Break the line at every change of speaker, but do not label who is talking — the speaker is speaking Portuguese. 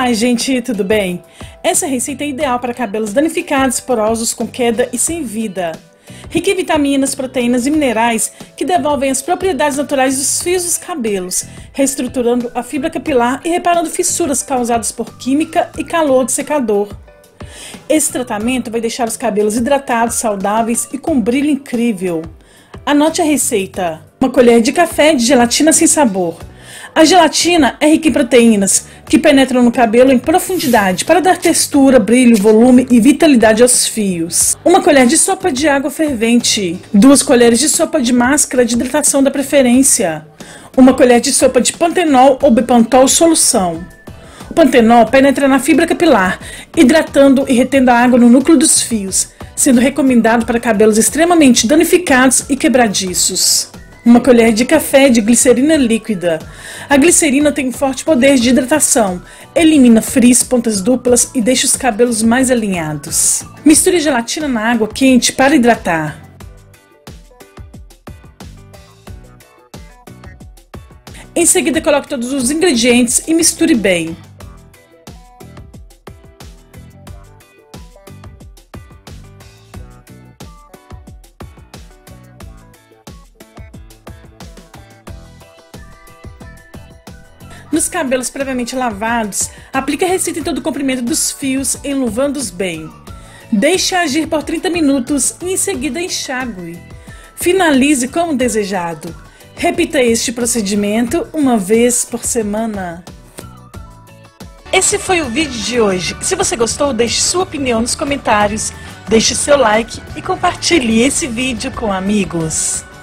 Olá, gente, tudo bem? Essa receita é ideal para cabelos danificados, porosos, com queda e sem vida. Rica em vitaminas, proteínas e minerais que devolvem as propriedades naturais dos fios dos cabelos, reestruturando a fibra capilar e reparando fissuras causadas por química e calor de secador. Esse tratamento vai deixar os cabelos hidratados, saudáveis e com brilho incrível. Anote a receita: 1 colher de café de gelatina sem sabor. A gelatina é rica em proteínas, que penetram no cabelo em profundidade para dar textura, brilho, volume e vitalidade aos fios. 1 colher de sopa de água fervente. 2 colheres de sopa de máscara de hidratação da preferência. 1 colher de sopa de pantenol ou bepantol solução. O pantenol penetra na fibra capilar, hidratando e retendo a água no núcleo dos fios, sendo recomendado para cabelos extremamente danificados e quebradiços. 1 colher de café de glicerina líquida. A glicerina tem um forte poder de hidratação, elimina frizz, pontas duplas e deixa os cabelos mais alinhados. Misture a gelatina na água quente para hidratar. Em seguida, coloque todos os ingredientes e misture bem. Nos cabelos previamente lavados, aplique a receita em todo o comprimento dos fios, enluvando-os bem. Deixe agir por 30 minutos e em seguida enxague. Finalize como desejado. Repita este procedimento uma vez por semana. Esse foi o vídeo de hoje. Se você gostou, deixe sua opinião nos comentários, deixe seu like e compartilhe esse vídeo com amigos.